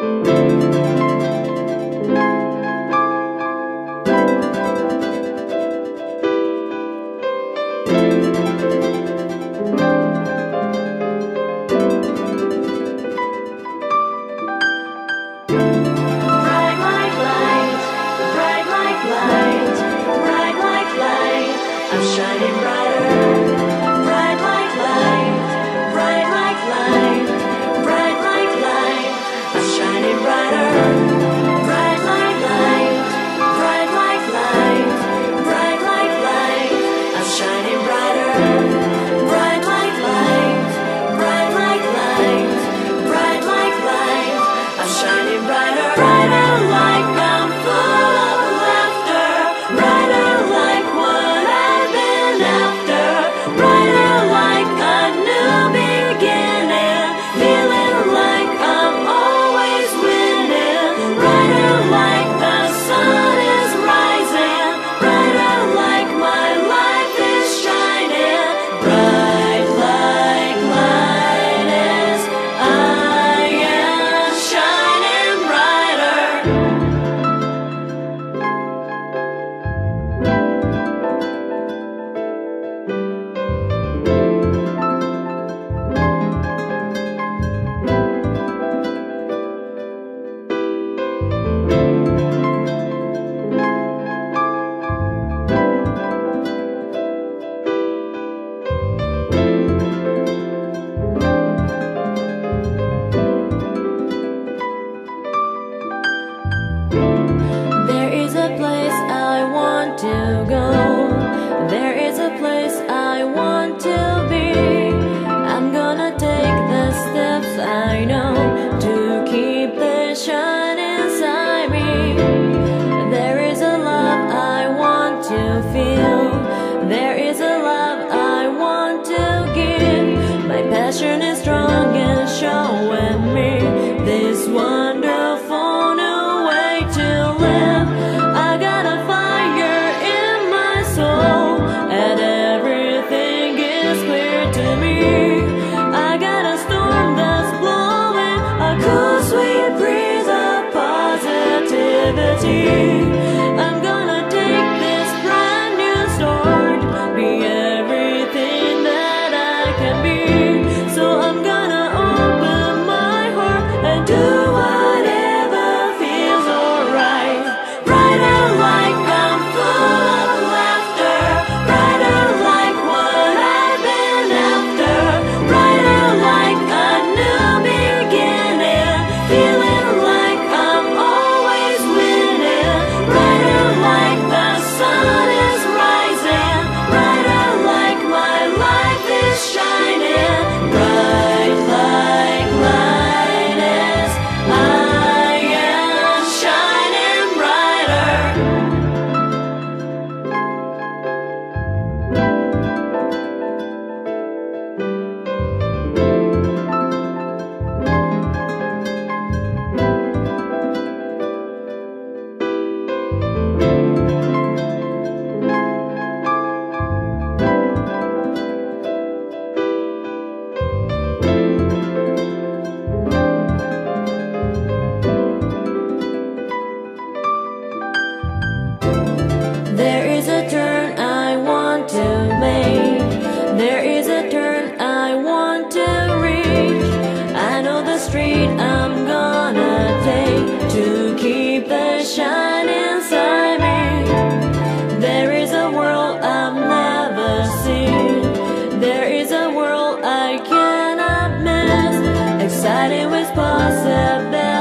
Shining brighter, bright like light, bright like light, bright like light. I'm shining brighter, bright like light, bright like light, bright like light. I'm shining brighter, bright like light, bright like light, bright like light. I'm shining brighter, brighter like I'm full of laughter, brighter like what I've been after, brighter like a new beginning, feeling like I'm always winning, brighter like the sun is rising, brighter like my life is shining, bright like light is I am shining brighter. There is a place I want to go. There is a place I want to be. I'm gonna take the steps I know to keep the shine inside me. There is a love I want to feel. There is a love I want to give. My passion is strong and showing me this wonderful new way to live. I got a fire in my soul and everything is clear to me. I got a storm that's blowing, a cool sweet breeze of positivity. I'm gonna take this brand new start, be everything that I can be. So I'm gonna open my heart and do whatever feels alright. Brighter like I'm full of laughter, brighter like what I've been after, brighter like a new beginning, feeling like I'm always winning, brighter like the sun is rising, brighter like my life is shining, bright like light is I am shining brighter. There is a turn I want to make. There is a turn I want to reach. I know the street I'm gonna take to keep the shine inside me. There is a world I've never seen. There is a world I cannot miss. Excited with possibilities.